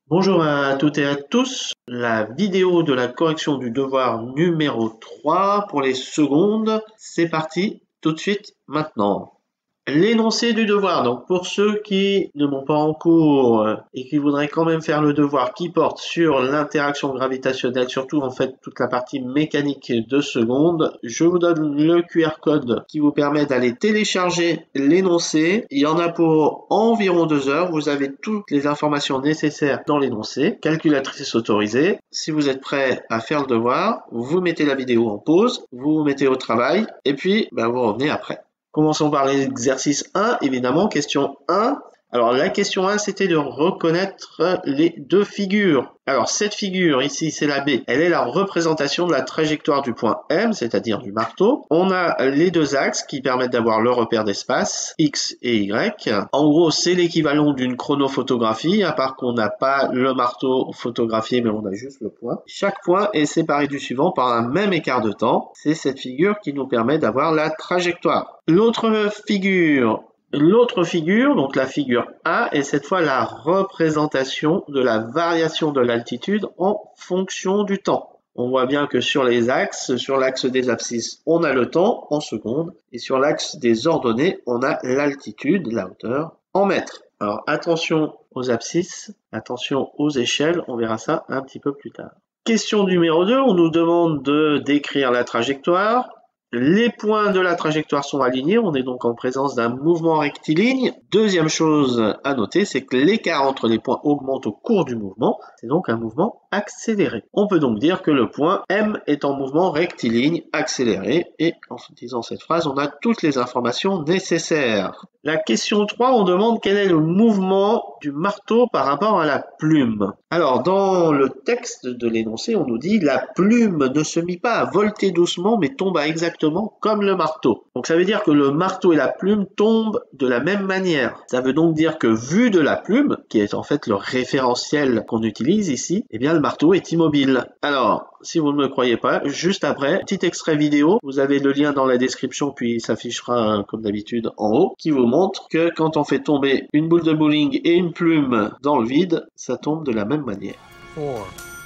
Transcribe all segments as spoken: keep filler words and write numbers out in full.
Bonjour à toutes et à tous, la vidéo de la correction du devoir numéro trois pour les secondes, c'est parti tout de suite maintenant. L'énoncé du devoir, donc pour ceux qui ne m'ont pas en cours et qui voudraient quand même faire le devoir qui porte sur l'interaction gravitationnelle, surtout en fait toute la partie mécanique de seconde, je vous donne le Q R code qui vous permet d'aller télécharger l'énoncé. Il y en a pour environ deux heures, vous avez toutes les informations nécessaires dans l'énoncé, calculatrice autorisée. Si vous êtes prêt à faire le devoir, vous mettez la vidéo en pause, vous vous mettez au travail et puis ben, vous revenez après. Commençons par l'exercice un, évidemment, question un. Alors la question un, c'était de reconnaître les deux figures. Alors cette figure ici, c'est la B, elle est la représentation de la trajectoire du point M, c'est-à-dire du marteau. On a les deux axes qui permettent d'avoir le repère d'espace, X et Y. En gros, c'est l'équivalent d'une chronophotographie, à part qu'on n'a pas le marteau photographié, mais on a juste le point. Chaque point est séparé du suivant par un même écart de temps. C'est cette figure qui nous permet d'avoir la trajectoire. L'autre figure, L'autre figure, donc la figure A, est cette fois la représentation de la variation de l'altitude en fonction du temps. On voit bien que sur les axes, sur l'axe des abscisses, on a le temps en secondes, et sur l'axe des ordonnées, on a l'altitude, la hauteur, en mètres. Alors attention aux abscisses, attention aux échelles, on verra ça un petit peu plus tard. Question numéro deux, on nous demande de décrire la trajectoire. Les points de la trajectoire sont alignés, on est donc en présence d'un mouvement rectiligne. Deuxième chose à noter, c'est que l'écart entre les points augmente au cours du mouvement, c'est donc un mouvement accéléré. On peut donc dire que le point M est en mouvement rectiligne accéléré, et en disant cette phrase, on a toutes les informations nécessaires. La question trois, on demande quel est le mouvement du marteau par rapport à la plume. Alors, dans le texte de l'énoncé, on nous dit « La plume ne se mit pas à volter doucement, mais tomba exactement comme le marteau ». Donc, ça veut dire que le marteau et la plume tombent de la même manière. Ça veut donc dire que vu de la plume, qui est en fait le référentiel qu'on utilise ici, eh bien, le marteau est immobile. Alors, si vous ne me croyez pas, juste après, petit extrait vidéo, vous avez le lien dans la description, puis il s'affichera comme d'habitude en haut, qui vous montre que quand on fait tomber une boule de bowling et une plume dans le vide, ça tombe de la même manière. Four.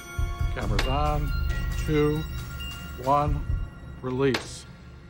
Cameras on. Two. One. Release.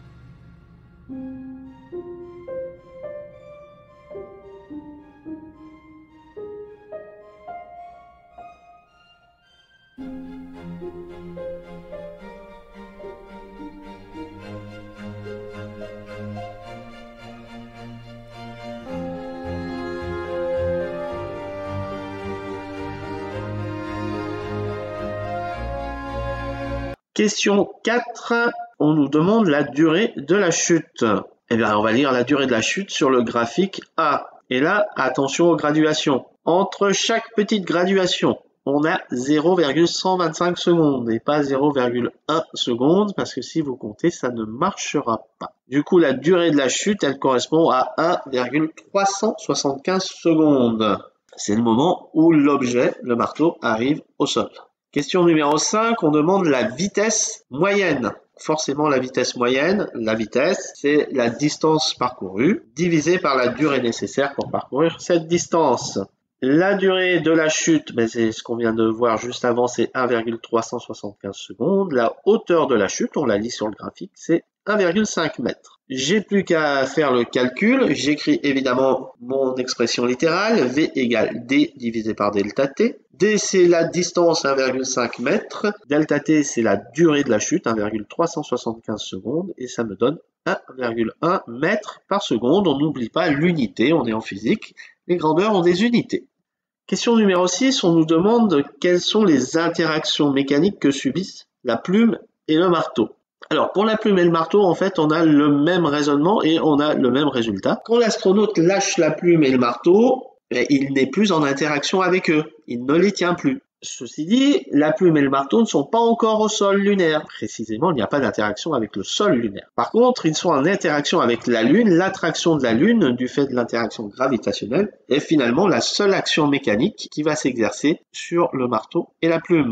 Question quatre, on nous demande la durée de la chute. Eh bien, on va lire la durée de la chute sur le graphique A. Et là, attention aux graduations. Entre chaque petite graduation, on a zéro virgule cent vingt-cinq secondes et pas zéro virgule un secondes, parce que si vous comptez, ça ne marchera pas. Du coup, la durée de la chute, elle correspond à un virgule trois cent soixante-quinze secondes. C'est le moment où l'objet, le marteau, arrive au sol. Question numéro cinq, on demande la vitesse moyenne. Forcément, la vitesse moyenne, la vitesse, c'est la distance parcourue divisée par la durée nécessaire pour parcourir cette distance. La durée de la chute, ben c'est ce qu'on vient de voir juste avant, c'est un virgule trois cent soixante-quinze secondes. La hauteur de la chute, on la lit sur le graphique, c'est un virgule cinq mètres. J'ai plus qu'à faire le calcul. J'écris évidemment mon expression littérale, V égale D divisé par delta T. D, c'est la distance, un virgule cinq mètres. Delta T, c'est la durée de la chute, un virgule trois cent soixante-quinze secondes. Et ça me donne un virgule un mètre par seconde. On n'oublie pas l'unité, on est en physique. Les grandeurs ont des unités. Question numéro six, on nous demande quelles sont les interactions mécaniques que subissent la plume et le marteau. Alors, pour la plume et le marteau, en fait, on a le même raisonnement et on a le même résultat. Quand l'astronaute lâche la plume et le marteau, il n'est plus en interaction avec eux. Il ne les tient plus. Ceci dit, la plume et le marteau ne sont pas encore au sol lunaire. Précisément, il n'y a pas d'interaction avec le sol lunaire. Par contre, ils sont en interaction avec la Lune. L'attraction de la Lune, du fait de l'interaction gravitationnelle, est finalement la seule action mécanique qui va s'exercer sur le marteau et la plume.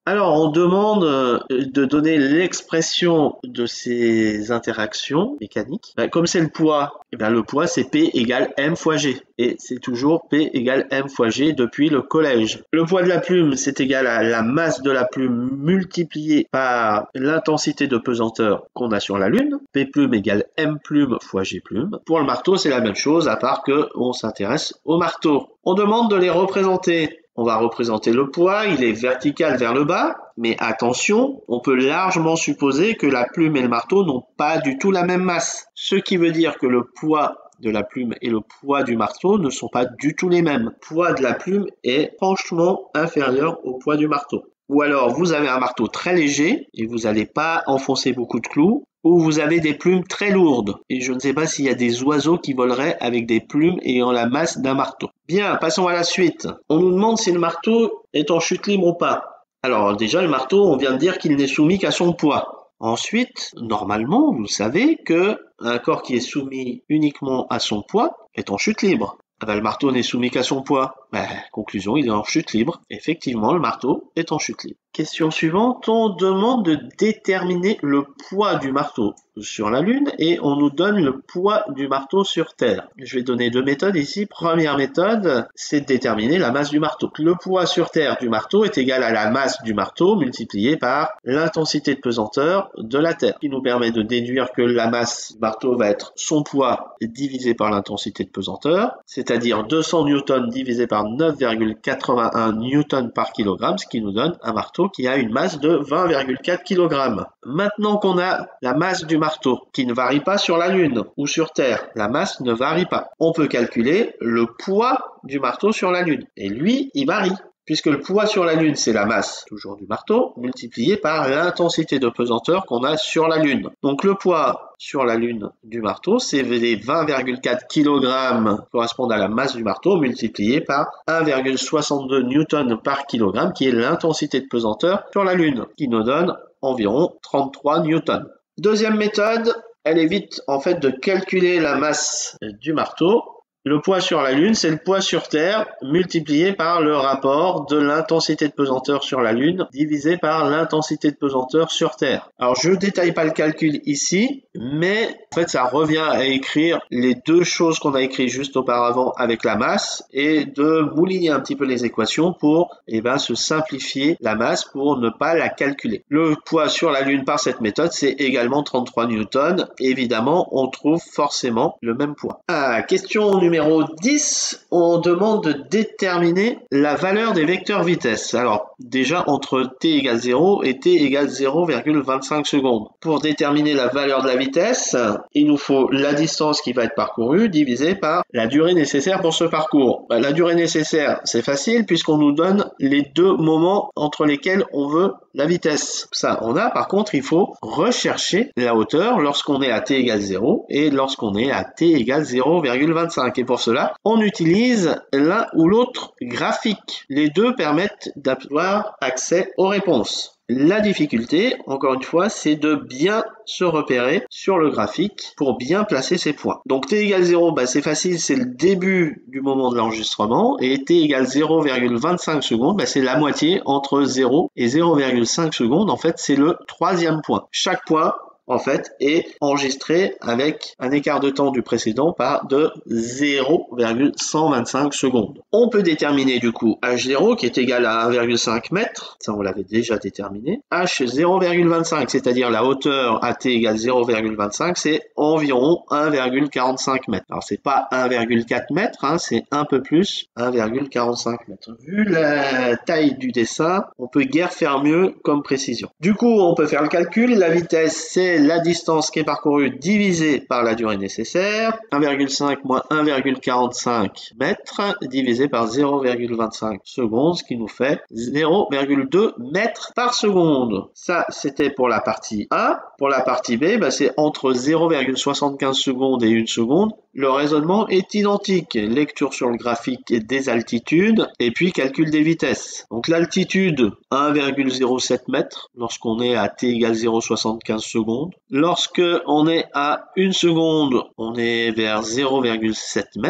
Alors, on demande de donner l'expression de ces interactions mécaniques. Ben, comme c'est le poids, eh ben, le poids c'est P égale M fois G. Et c'est toujours P égale M fois G depuis le collège. Le poids de la plume, c'est égal à la masse de la plume multipliée par l'intensité de pesanteur qu'on a sur la Lune. P plume égale M plume fois G plume. Pour le marteau, c'est la même chose, à part qu'on s'intéresse au marteau. On demande de les représenter. On va représenter le poids, il est vertical vers le bas, mais attention, on peut largement supposer que la plume et le marteau n'ont pas du tout la même masse. Ce qui veut dire que le poids de la plume et le poids du marteau ne sont pas du tout les mêmes. Le poids de la plume est franchement inférieur au poids du marteau. Ou alors vous avez un marteau très léger et vous n'allez pas enfoncer beaucoup de clous, ou vous avez des plumes très lourdes. Et je ne sais pas s'il y a des oiseaux qui voleraient avec des plumes ayant la masse d'un marteau. Bien, passons à la suite. On nous demande si le marteau est en chute libre ou pas. Alors déjà, le marteau, on vient de dire qu'il n'est soumis qu'à son poids. Ensuite, normalement, vous savez que un corps qui est soumis uniquement à son poids est en chute libre. Ah ben, le marteau n'est soumis qu'à son poids. Ben, conclusion, il est en chute libre. Effectivement, le marteau est en chute libre. Question suivante, on demande de déterminer le poids du marteau sur la Lune et on nous donne le poids du marteau sur Terre. Je vais donner deux méthodes ici. Première méthode, c'est de déterminer la masse du marteau. Le poids sur Terre du marteau est égal à la masse du marteau multipliée par l'intensité de pesanteur de la Terre, qui nous permet de déduire que la masse du marteau va être son poids divisé par l'intensité de pesanteur, c'est-à-dire deux cents newtons divisé par neuf virgule quatre-vingt-un newtons par kilogramme, ce qui nous donne un marteau qui a une masse de vingt virgule quatre kilogrammes. Maintenant qu'on a la masse du marteau, qui ne varie pas sur la Lune ou sur Terre, la masse ne varie pas, on peut calculer le poids du marteau sur la Lune. Et lui, il varie, puisque le poids sur la Lune, c'est la masse, toujours du marteau, multiplié par l'intensité de pesanteur qu'on a sur la Lune. Donc le poids sur la Lune du marteau, c'est les vingt virgule quatre kilogrammes correspondent à la masse du marteau, multiplié par un virgule soixante-deux newtons par kilogramme, qui est l'intensité de pesanteur sur la Lune, qui nous donne environ trente-trois newtons. Deuxième méthode, elle évite en fait de calculer la masse du marteau. Le poids sur la Lune, c'est le poids sur Terre multiplié par le rapport de l'intensité de pesanteur sur la Lune divisé par l'intensité de pesanteur sur Terre. Alors, je ne détaille pas le calcul ici, mais en fait, ça revient à écrire les deux choses qu'on a écrites juste auparavant avec la masse et de mouliner un petit peu les équations pour eh ben, se simplifier la masse pour ne pas la calculer. Le poids sur la Lune par cette méthode, c'est également trente-trois newtons. Évidemment, on trouve forcément le même poids. Ah, question numéro Numéro dix, on demande de déterminer la valeur des vecteurs vitesse. Alors, déjà, entre t égale zéro et t égale zéro virgule vingt-cinq secondes. Pour déterminer la valeur de la vitesse, il nous faut la distance qui va être parcourue divisée par la durée nécessaire pour ce parcours. La durée nécessaire, c'est facile puisqu'on nous donne les deux moments entre lesquels on veut la vitesse. Ça, on a. Par contre, il faut rechercher la hauteur lorsqu'on est à t égale zéro et lorsqu'on est à t égale zéro virgule vingt-cinq. Et pour cela, on utilise l'un ou l'autre graphique. Les deux permettent d'avoir accès aux réponses. La difficulté, encore une fois, c'est de bien se repérer sur le graphique pour bien placer ses points. Donc t égale zéro, bah, c'est facile, c'est le début du moment de l'enregistrement, et t égale zéro virgule vingt-cinq secondes, bah, c'est la moitié entre zéro et zéro virgule cinq secondes. En fait, c'est le troisième point. Chaque point, en fait, est enregistré avec un écart de temps du précédent par de zéro virgule cent vingt-cinq secondes. On peut déterminer du coup h zéro qui est égal à un virgule cinq mètres, ça on l'avait déjà déterminé. H zéro virgule vingt-cinq, c'est-à-dire la hauteur à t égale zéro virgule vingt-cinq, c'est environ un virgule quarante-cinq mètres. Alors c'est pas un virgule quatre mètres, hein, c'est un peu plus, un virgule quarante-cinq mètres. Vu la taille du dessin, on peut guère faire mieux comme précision. Du coup, on peut faire le calcul, la vitesse c'est la distance qui est parcourue divisée par la durée nécessaire, un virgule cinq moins un virgule quarante-cinq mètres divisé par zéro virgule vingt-cinq secondes, ce qui nous fait zéro virgule deux mètres par seconde. Ça, c'était pour la partie A. Pour la partie B, bah, c'est entre zéro virgule soixante-quinze secondes et une seconde. Le raisonnement est identique. Lecture sur le graphique des altitudes et puis calcul des vitesses. Donc l'altitude, un virgule zéro sept mètres lorsqu'on est à t égale zéro virgule soixante-quinze secondes. Lorsque on est à une seconde, on est vers zéro virgule sept mètres.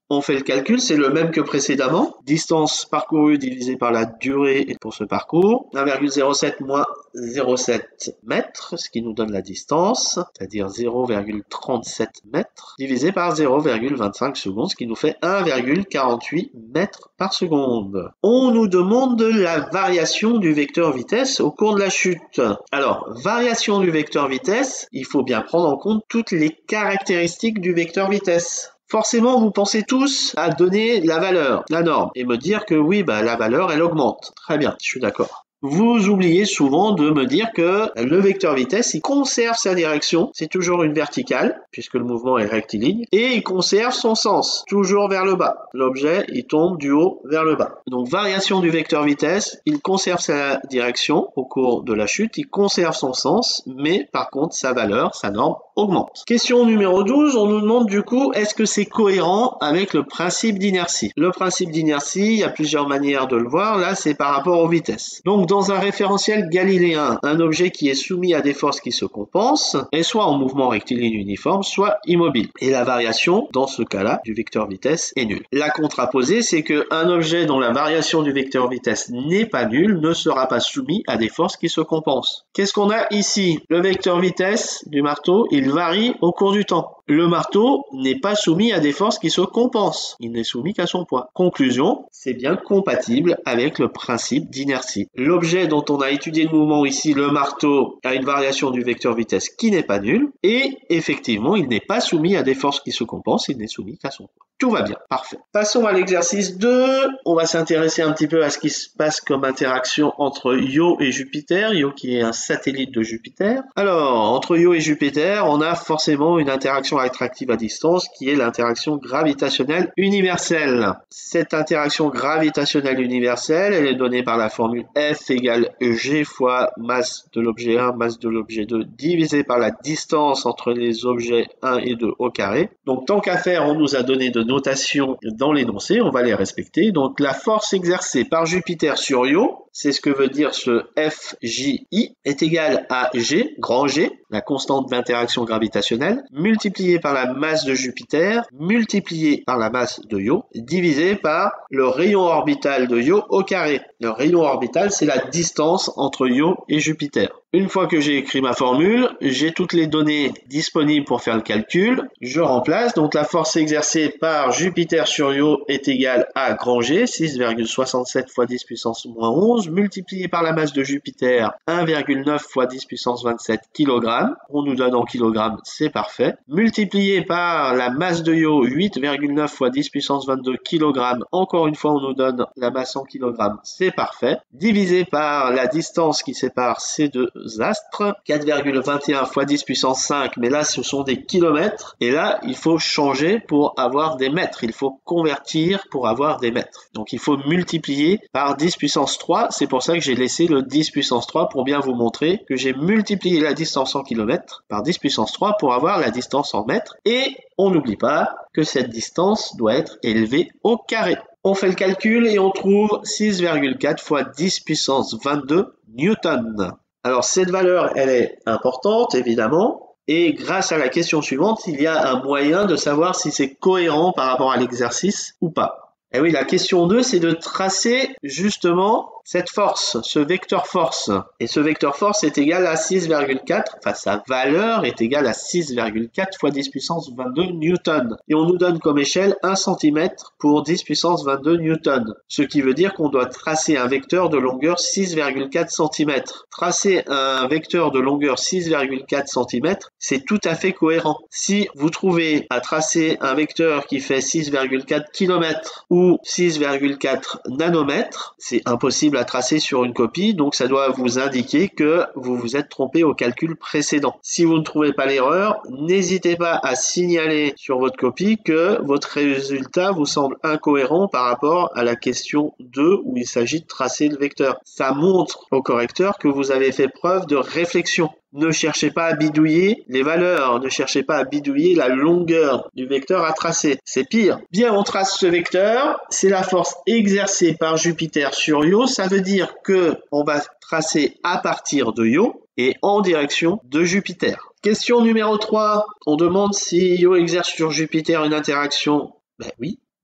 On fait le calcul, c'est le même que précédemment. Distance parcourue divisée par la durée pour ce parcours. un virgule zéro sept moins zéro virgule sept mètres, ce qui nous donne la distance, c'est-à-dire zéro virgule trente-sept mètres, divisé par zéro virgule vingt-cinq secondes, ce qui nous fait un virgule quarante-huit mètres par seconde. On nous demande la variation du vecteur vitesse au cours de la chute. Alors, variation du vecteur vitesse, il faut bien prendre en compte toutes les caractéristiques du vecteur vitesse. Forcément, vous pensez tous à donner la valeur, la norme, et me dire que oui, bah, la valeur, elle augmente. Très bien, je suis d'accord. Vous oubliez souvent de me dire que le vecteur vitesse, il conserve sa direction, c'est toujours une verticale, puisque le mouvement est rectiligne, et il conserve son sens, toujours vers le bas. L'objet, il tombe du haut vers le bas. Donc, variation du vecteur vitesse, il conserve sa direction au cours de la chute, il conserve son sens, mais par contre, sa valeur, sa norme, augmente. Question numéro douze, on nous demande du coup, est-ce que c'est cohérent avec le principe d'inertie? Le principe d'inertie, il y a plusieurs manières de le voir, là, c'est par rapport aux vitesses. Donc, dans un référentiel galiléen, un objet qui est soumis à des forces qui se compensent est soit en mouvement rectiligne uniforme, soit immobile. Et la variation, dans ce cas-là, du vecteur vitesse est nulle. La contraposée, c'est qu'un objet dont la variation du vecteur vitesse n'est pas nulle ne sera pas soumis à des forces qui se compensent. Qu'est-ce qu'on a ici? Le vecteur vitesse du marteau, il varie au cours du temps. Le marteau n'est pas soumis à des forces qui se compensent. Il n'est soumis qu'à son poids. Conclusion, c'est bien compatible avec le principe d'inertie. L'objet dont on a étudié le mouvement ici, le marteau, a une variation du vecteur vitesse qui n'est pas nulle. Et effectivement, il n'est pas soumis à des forces qui se compensent. Il n'est soumis qu'à son poids. Tout va bien, parfait. Passons à l'exercice deux. On va s'intéresser un petit peu à ce qui se passe comme interaction entre Io et Jupiter. Io qui est un satellite de Jupiter. Alors, entre Io et Jupiter, on a forcément une interaction attractive à distance qui est l'interaction gravitationnelle universelle. Cette interaction gravitationnelle universelle, elle est donnée par la formule F égale G fois masse de l'objet un, masse de l'objet deux, divisé par la distance entre les objets un et deux au carré. Donc, tant qu'à faire, on nous a donné de notation dans l'énoncé, on va les respecter. Donc la force exercée par Jupiter sur Io, c'est ce que veut dire ce F J I, est égale à G, grand G, la constante d'interaction gravitationnelle, multiplié par la masse de Jupiter, multiplié par la masse de Io, divisé par le rayon orbital de Io au carré. Le rayon orbital, c'est la distance entre Io et Jupiter. Une fois que j'ai écrit ma formule, j'ai toutes les données disponibles pour faire le calcul. Je remplace, donc la force exercée par Jupiter sur Io est égale à grand G, six virgule soixante-sept fois dix puissance moins onze, multiplié par la masse de Jupiter, un virgule neuf fois dix puissance vingt-sept kilogrammes. On nous donne en kilogrammes, c'est parfait. Multiplié par la masse de Io, huit virgule neuf fois dix puissance vingt-deux kilogrammes. Encore une fois, on nous donne la masse en kilogrammes, c'est parfait. Divisé par la distance qui sépare ces deux astres, quatre virgule vingt et un fois dix puissance cinq, mais là ce sont des kilomètres, et là il faut changer pour avoir des mètres, il faut convertir pour avoir des mètres. Donc il faut multiplier par dix puissance trois, c'est pour ça que j'ai laissé le dix puissance trois pour bien vous montrer que j'ai multiplié la distance en kilomètres par dix puissance trois pour avoir la distance en mètres, et on n'oublie pas que cette distance doit être élevée au carré. On fait le calcul et on trouve six virgule quatre fois dix puissance vingt-deux newtons. Alors cette valeur, elle est importante évidemment, et grâce à la question suivante, il y a un moyen de savoir si c'est cohérent par rapport à l'exercice ou pas. Et oui, la question deux, c'est de tracer justement cette force, ce vecteur force. Et ce vecteur force est égal à six virgule quatre, enfin sa valeur est égale à six virgule quatre fois dix puissance vingt-deux newtons. Et on nous donne comme échelle un centimètre pour dix puissance vingt-deux newtons. Ce qui veut dire qu'on doit tracer un vecteur de longueur six virgule quatre centimètres. Tracer un vecteur de longueur six virgule quatre centimètres, c'est tout à fait cohérent. Si vous trouvez à tracer un vecteur qui fait six virgule quatre kilomètres ou six virgule quatre nanomètres, c'est impossible à tracer sur une copie, donc ça doit vous indiquer que vous vous êtes trompé au calcul précédent. Si vous ne trouvez pas l'erreur, n'hésitez pas à signaler sur votre copie que votre résultat vous semble incohérent par rapport à la question deux où il s'agit de tracer le vecteur. Ça montre au correcteur que vous avez fait preuve de réflexion. Ne cherchez pas à bidouiller les valeurs, ne cherchez pas à bidouiller la longueur du vecteur à tracer. C'est pire. Bien, on trace ce vecteur, c'est la force exercée par Jupiter sur Io, ça veut dire que on va tracer à partir de Io et en direction de Jupiter. Question numéro trois, on demande si Io exerce sur Jupiter une interaction. Ben oui,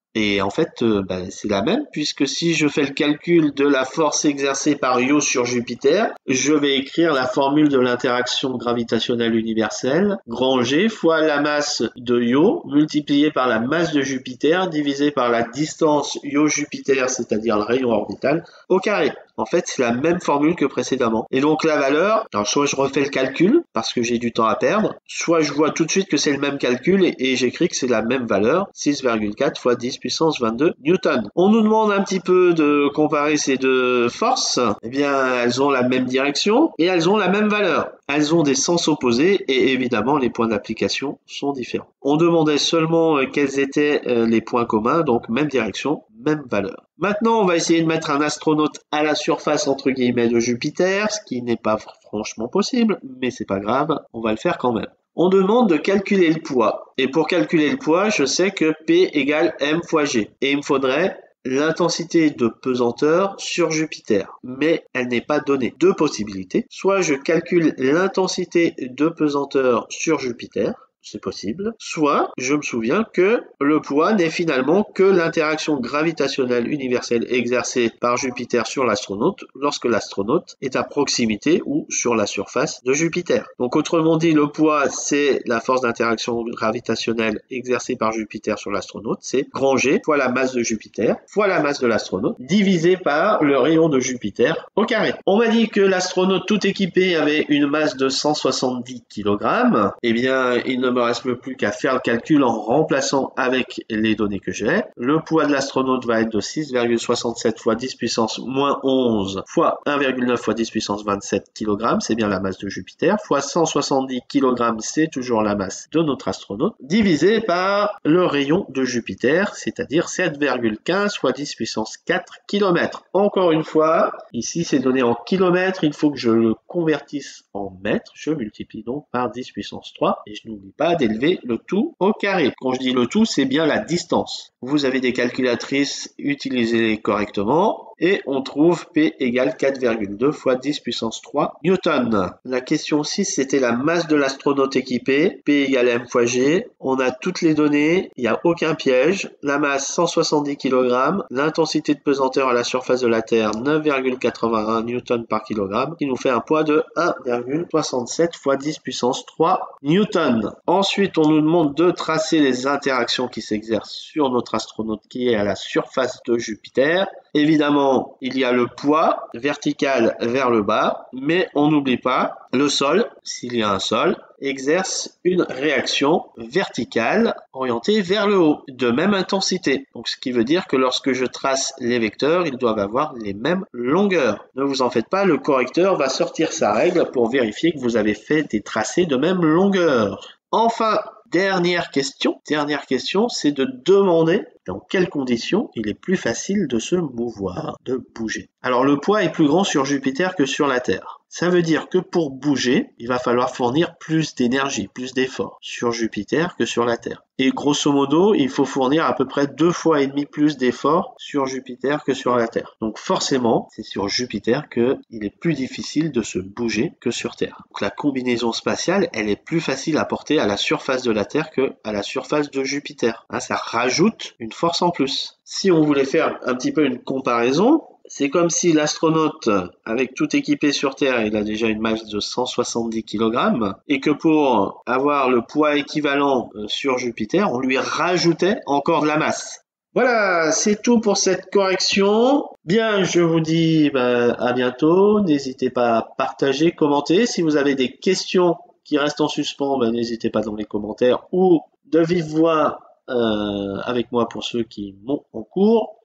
Et en fait, euh, ben, c'est la même, puisque si je fais le calcul de la force exercée par Io sur Jupiter, je vais écrire la formule de l'interaction gravitationnelle universelle, grand G fois la masse de Io, multiplié par la masse de Jupiter, divisé par la distance Io-Jupiter, c'est-à-dire le rayon orbital, au carré. En fait, c'est la même formule que précédemment. Et donc la valeur, alors soit je refais le calcul, parce que j'ai du temps à perdre, soit je vois tout de suite que c'est le même calcul et, et j'écris que c'est la même valeur, six virgule quatre fois dix puissance vingt-deux newtons. On nous demande un petit peu de comparer ces deux forces. Eh bien, elles ont la même direction et elles ont la même valeur. Elles ont des sens opposés et évidemment, les points d'application sont différents. On demandait seulement quels étaient les points communs, donc même direction, même valeur. Maintenant, on va essayer de mettre un astronaute à la surface entre guillemets de Jupiter, ce qui n'est pas franchement possible, mais c'est pas grave, on va le faire quand même. On demande de calculer le poids. Et pour calculer le poids, je sais que P égale M fois G. Et il me faudrait l'intensité de pesanteur sur Jupiter. Mais elle n'est pas donnée. Deux possibilités. Soit je calcule l'intensité de pesanteur sur Jupiter, c'est possible. Soit, je me souviens que le poids n'est finalement que l'interaction gravitationnelle universelle exercée par Jupiter sur l'astronaute lorsque l'astronaute est à proximité ou sur la surface de Jupiter. Donc autrement dit, le poids, c'est la force d'interaction gravitationnelle exercée par Jupiter sur l'astronaute, c'est grand G fois la masse de Jupiter fois la masse de l'astronaute divisé par le rayon de Jupiter au carré. On m'a dit que l'astronaute tout équipé avait une masse de cent soixante-dix kilogrammes. Eh bien, il ne me reste plus qu'à faire le calcul en remplaçant avec les données que j'ai. Le poids de l'astronaute va être de six virgule soixante-sept fois dix puissance moins onze fois un virgule neuf fois dix puissance vingt-sept kilogrammes, c'est bien la masse de Jupiter, fois cent soixante-dix kilogrammes, c'est toujours la masse de notre astronaute, divisé par le rayon de Jupiter, c'est-à-dire sept virgule quinze fois dix puissance quatre kilomètres. Encore une fois, ici c'est donné en kilomètres, il faut que je le convertisse en mètres, je multiplie donc par dix puissance trois, et je n'oublie pas d'élever le tout au carré. Quand je dis le tout, c'est bien la distance. Vous avez des calculatrices, utilisez-les correctement. Et on trouve P égale quatre virgule deux fois dix puissance trois newtons. La question six, c'était la masse de l'astronaute équipé. P égale M fois G. On a toutes les données, il n'y a aucun piège. La masse cent soixante-dix kilogrammes. L'intensité de pesanteur à la surface de la Terre neuf virgule quatre-vingt-un newtons par kilogramme. Qui nous fait un poids de un virgule soixante-sept fois dix puissance trois newtons. Ensuite, on nous demande de tracer les interactions qui s'exercent sur notre astronaute qui est à la surface de Jupiter. Évidemment, il y a le poids vertical vers le bas, mais on n'oublie pas, le sol, s'il y a un sol, exerce une réaction verticale orientée vers le haut, de même intensité. Donc, ce qui veut dire que lorsque je trace les vecteurs, ils doivent avoir les mêmes longueurs. Ne vous en faites pas, le correcteur va sortir sa règle pour vérifier que vous avez fait des tracés de même longueur. Enfin, Dernière question, dernière question, c'est de demander dans quelles conditions il est plus facile de se mouvoir, de bouger. Alors le poids est plus grand sur Jupiter que sur la Terre. Ça veut dire que pour bouger, il va falloir fournir plus d'énergie, plus d'efforts sur Jupiter que sur la Terre. Et grosso modo, il faut fournir à peu près deux fois et demi plus d'efforts sur Jupiter que sur la Terre. Donc forcément, c'est sur Jupiter qu'il est plus difficile de se bouger que sur Terre. Donc la combinaison spatiale, elle est plus facile à porter à la surface de la Terre que à la surface de Jupiter. Hein, ça rajoute une force en plus. Si on voulait faire un petit peu une comparaison, c'est comme si l'astronaute, avec tout équipé sur Terre, il a déjà une masse de cent soixante-dix kilogrammes, et que pour avoir le poids équivalent sur Jupiter, on lui rajoutait encore de la masse. Voilà, c'est tout pour cette correction. Bien, je vous dis bah, à bientôt. N'hésitez pas à partager, commenter. Si vous avez des questions qui restent en suspens, bah, n'hésitez pas dans les commentaires ou de vive voix euh, avec moi pour ceux qui m'ont en cours.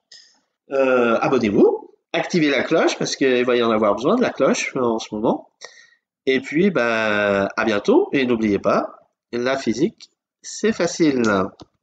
Euh, abonnez-vous. Activez la cloche parce qu'il va y en avoir besoin de la cloche en ce moment. Et puis, bah, à bientôt. Et n'oubliez pas, la physique, c'est facile.